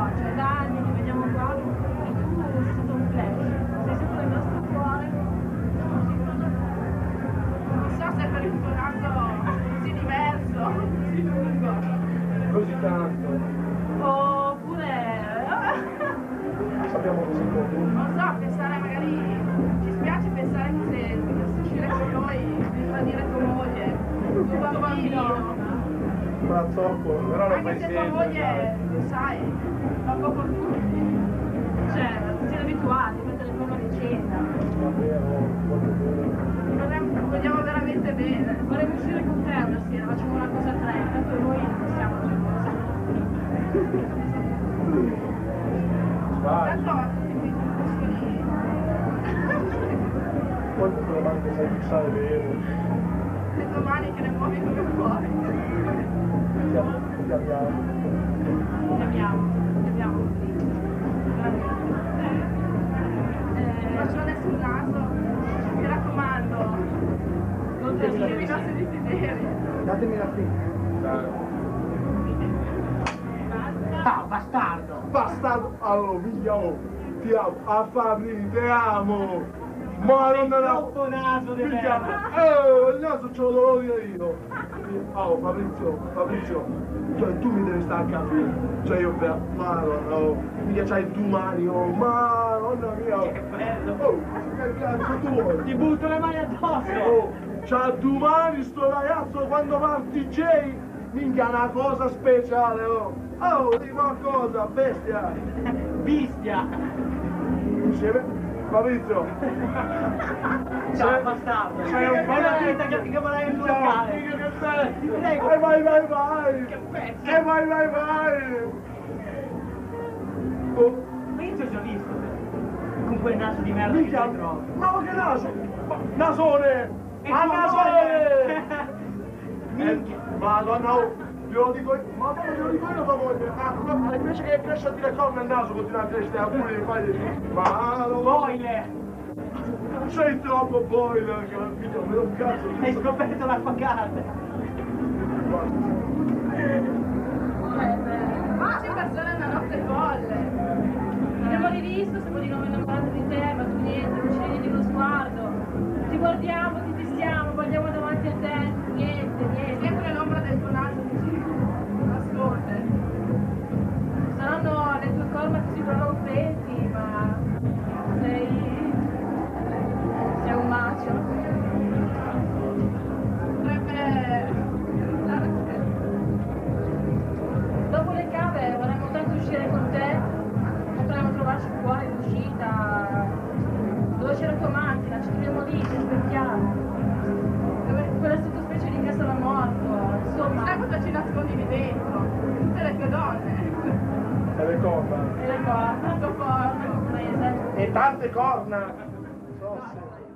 cioè da anni che veniamo qua e tu sei stato un flash, sei sempre nel nostro cuore. Non so se per il tuo naso così diverso, così lungo. Così tanto. Oppure... Sappiamo così poco. non so, pensare magari... ci spiace pensare che se dovessi uscire con noi, bisogna dire tua moglie, tuo bambino. Ma troppo, però non Anche fai se tua sempre. moglie, lo sai, fa poco a tutti. Cioè, siete abituati a mettere il nome vicenda. Davvero, molto bene. Vogliamo veramente bene. Vorremmo uscire con te una sera, facciamo una cosa a tre, tanto noi non possiamo fare cosa. Vai, Tanto a tutti quei discussioni. quanto te lo manca sai fissare bene. Le tue mani che ne muovi come vuoi. Chiamiamo. Chiamiamo così. Bacione sul naso. Mi raccomando. Non trascuri i nostri desideri. Datemi la fine. Ciao, bastardo! Bastardo! Allora, minchia, oh, ti amo, a Fabri, ti amo! Ma non me la... Troppo naso di Minchia, merda! il naso ce lo devo dire io! Oh, Fabrizio, cioè tu mi devi stare a capire, cioè io per... Madonna, oh, minchia c'hai due mani, oh, madonna mia! Che bello! Oh, che cazzo tu vuoi? Ti butto le mani addosso! Oh, c'ha due mani sto ragazzo quando va al DJ, minchia una cosa speciale, oh! Oh, di qualcosa, bestia! Bestia! Insieme? Fabrizio! Ciao, bastardo! Sei un Fai la vita che vorrei il tuo locale! Minchia che bello! Ti prego! Vai! Che pezzo! Vai! Oh, Ma io ti ho già visto! Con quel naso di merda che minchia! sei trovato! Ma che naso! Nasone! E A tu nasone! Minchia! Madonna, oh! Glielo dico io, madonna, glielo dico io tua moglie! Ah, invece che cresce a dire corna il naso, continua a crescere a pure fai... Madonna! Boiler! Sei troppo boiler, che figlio, me lo cazzo! Hai scoperto la facata! Ma c'è persone una notte folle. Abbiamo rivisto, siamo di nuovo innamorati di te, ma tu niente, non ci vedi di uno sguardo. Ti guardiamo, ti fissiamo, guardiamo davanti a te, niente. Sempre l'ombra del tuo naso così nasconde. Saranno le tue corna così prorompenti, ma sei un macio. Potrebbe... Dopo le cave vorremmo tanto uscire con te, potremmo trovarci fuori d'uscita, dove c'è la tua macchina, ci troviamo lì, ci aspettiamo. Quella sottospecie di casa della morto, insomma. Sai cosa ci nascondi lì dentro? Tutte le tue donne. E le corna? E le corna, Tanto forte. comprese. E tante corna! So se...